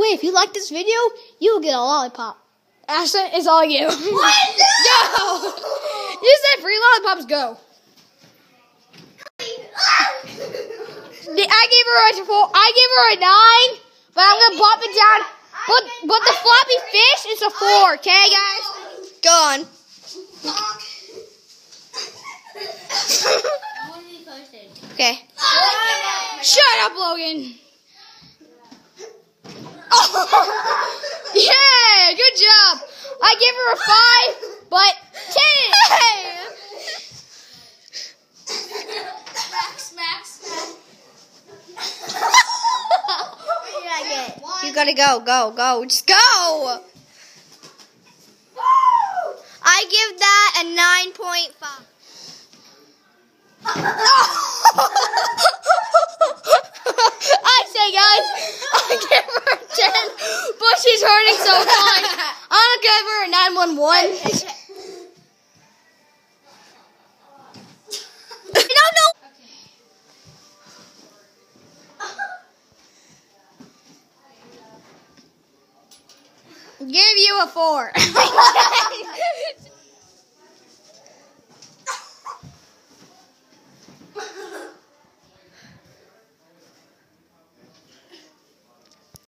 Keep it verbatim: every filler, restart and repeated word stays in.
way, if you like this video, you will get a lollipop. Ashton, it's all you. What? Go! You said free lollipops, go. I gave her a four, I gave her a nine, but I'm gonna pop it down. But but the floppy fish is a four, okay, guys? Go on. Okay. Shut up, Logan. Oh. Yeah, good job. I give her a five, but ten. Hey. Max, Max. You gotta go, go, go. Just go. I give that a nine point five. I say, guys, I give her a ten, but she's hurting so fine. I'm gonna give her a nine one one. No, no. Give you a four.